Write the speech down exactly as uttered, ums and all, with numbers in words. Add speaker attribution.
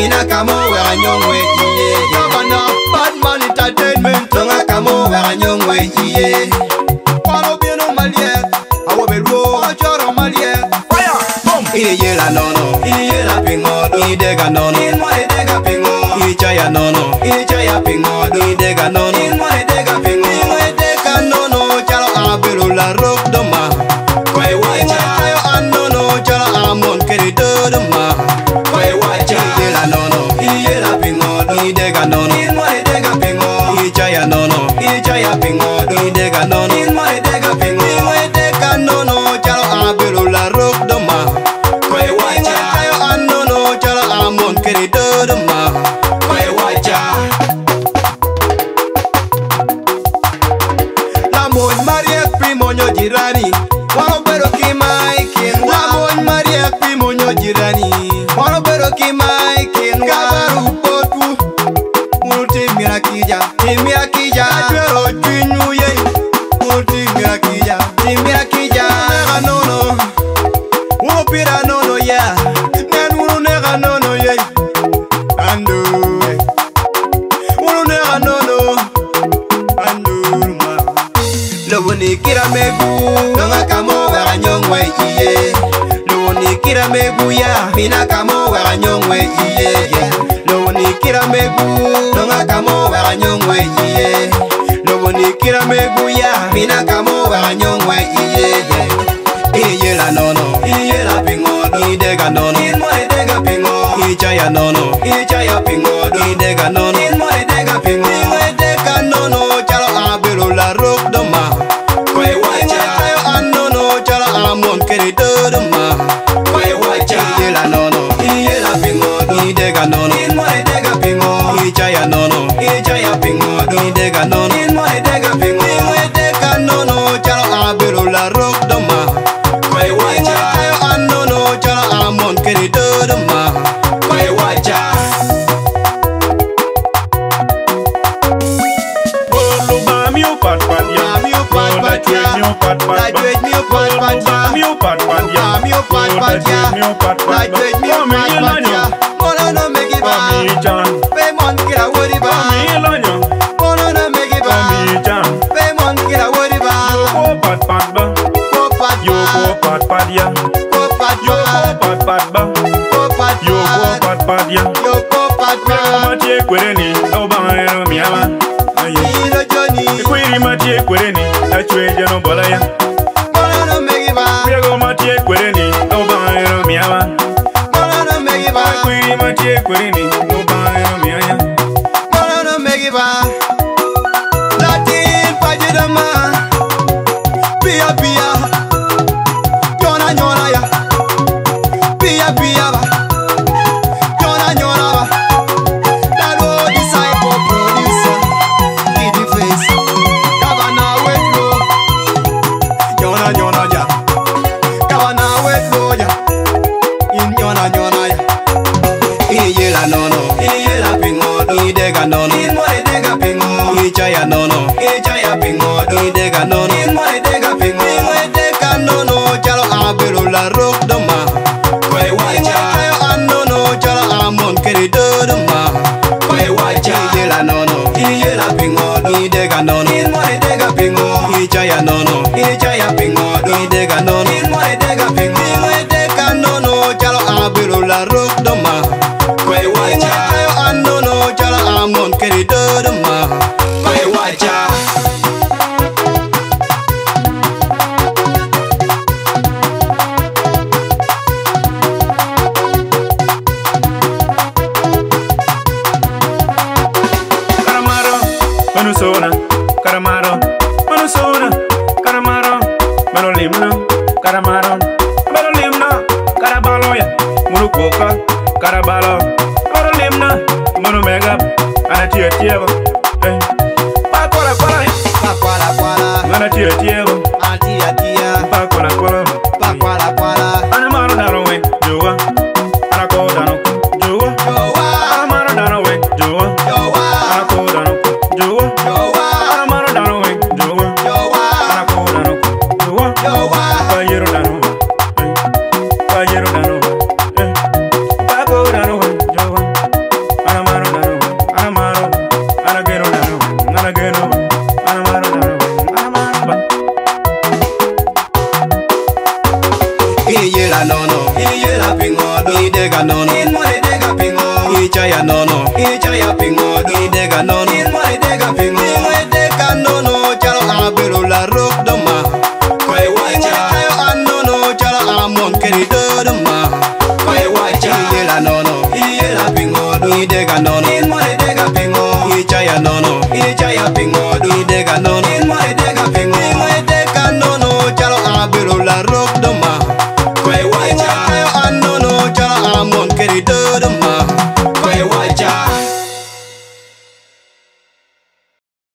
Speaker 1: Mina kamo wera nyongwe iye. Governor Badman Entertainment. Tonga kamo wera nyongwe iye. Walo bieno maliet. Awo belwo. Ochoro maliet. Fire. Boom. Iye la nono. Iye la pingodo. Idega nono. Inmo idega pingodo. Ichaya nono. Ichaya pingodo. Idega nono. Inmo idega pingodo. Inmo idega nono. Chalo abelo la rock doma. Kwe wacha. Ayo anono. Chalo amon keri dodoma. Kwe wacha. Iye la nono. Iye la pingodo. Idega nono. Inmo idega pingodo. Ichaya nono. Ichaya pingodo. Idega nono. Inmo idega pingodo. Inmo idega nono. Chalo abelo la rock doma. Kwe wacha. Ayo anono. Chalo amon keri dodoma. Kwe wacha. La moy mariek pimonyo jirani. Wano pero kimai kinwa. La moy mariek pimonyo jirani. Wano pero kimai kinwa. Kabaru potu. Multi mirakija. Timirakija. Pero jinyu ye. Multi mirakija. Timirakija. Nega nono. Wopira nono ya. Nenunu nega nono ye. Ando. Wunu nega nono. Andurma. Loboni kira megu. Nonga kamo wera nyongwe iye. Loboni kira megu ya. Mina kamo wera nyongwe iye. Loboni kira megu. Nonga kamo wera nyongwe iye. Loboni kira megu ya. Mina kamo wera nyongwe iye. Iye la nono. Iye la pingodo. Idega nono. Inmo idega pingodo. Ichaya nono. Ichaya pingodo. Idega nono. Inmo idega pingodo. Inmo idega nono. Chalo abelo la rock doma. Kwe wacha. Ayo anono. Chalo amon keri dodoma. Kwe wacha. Iye la nono. Iye la pingodo. Idega nono. Inmo idega pingodo. Ichaya nono. Ichaya pingodo. Idega nono. Inmo idega pingodo. Inmo idega nono. Chalo abelo la rock doma. Kwe wacha. Ayo anono. Chalo amon keri dodoma. Kwe wacha.
Speaker 2: Pat pat ya,
Speaker 1: Mio pat pat ya,
Speaker 2: mio pat pat
Speaker 1: like with mio pat pat ya,
Speaker 2: mio pat pat ya,
Speaker 1: mio pat pat ya,
Speaker 2: mio pat pat
Speaker 1: like with mio pat pat ya. Mono no make it ba,
Speaker 2: mi chan,
Speaker 1: pay mon kira wori ba,
Speaker 2: mi lanyo,
Speaker 1: mono no make it ba,
Speaker 2: mi chan,
Speaker 1: pay mon kira wori ba.
Speaker 2: yo ko pat pat ba,
Speaker 1: Ko pat
Speaker 2: yo ko pat pat ya,
Speaker 1: ko pat
Speaker 2: yo ko pat pat ba,
Speaker 1: ko pat
Speaker 2: yo ko pat pat ya,
Speaker 1: yo ko pat
Speaker 2: yo ma tie kwere ni, o ba ero mi ama, ayi.
Speaker 1: Ilo Johnny,
Speaker 2: Kwiri ma tie kwere ni, a chwe jeno bola ya.
Speaker 1: mono no make it ba,
Speaker 2: Kwiri ma tie kwere ni, o ba ero mi ama.
Speaker 1: mono no make it ba,
Speaker 2: Kwiri ma tie kwere ni, o ba ero mi ama.
Speaker 1: mono no make it ba. Latin pajidama, pia pia, nyona nyona ya, pia pia ba, nyona nyona ba. Dalo disciple producer, give the face, Kabana wetlo, nyona nyona ya, Kabana wetlo ya, in nyona nyona ya. Iye la nono, iye la pingodo, idega nono, inmo idega pingodo, ichaya nono, ichaya pingodo, idega nono, inmo idega pingodo, inmo idega nono, chalo abelo la rock doma. Kwe wacha, ayo anono, chalo amon keri dodoma. Kwe wacha, iye la nono, iye la pingodo, idega nono, inmo idega pingodo, ichaya nono, ichaya pingodo, idega nono, inmo idega pingodo, inmo idega nono, chalo abelo la rock doma. Kwe wacha, ayo anono, chala amon keri dodoma. Kwe wacha.
Speaker 2: Caramaro, manusona, caramaro, manusona, caramaro, manolimna, caramaro, manolimna, carabaloya, murukoka, carabalo, manolimna, manumega, anatia tieva, eh, pa kola kola,
Speaker 1: Pa kwala kwala,
Speaker 2: anatia tieva,
Speaker 1: atia tia.
Speaker 2: pa kola kola,
Speaker 1: Pa kwala kwala,
Speaker 2: anamaro dano we, joa, anako dano, joa,
Speaker 1: jowa,
Speaker 2: anamaro dano we, joa,
Speaker 1: jowa,
Speaker 2: anako dano, joa,
Speaker 1: jowa,
Speaker 2: anamaro dano we, joa,
Speaker 1: jowa,
Speaker 2: anako dano, joa,
Speaker 1: jowa.
Speaker 2: Payero dano, eh, payero dano, eh, pago dano, joa,
Speaker 1: Idega Nono, Iyela Pingodo, Idega Nono, In More Dega Pingo, Ichaya Nono, Ichaya Pingodo, Idega Nono, In More Dega Pingo.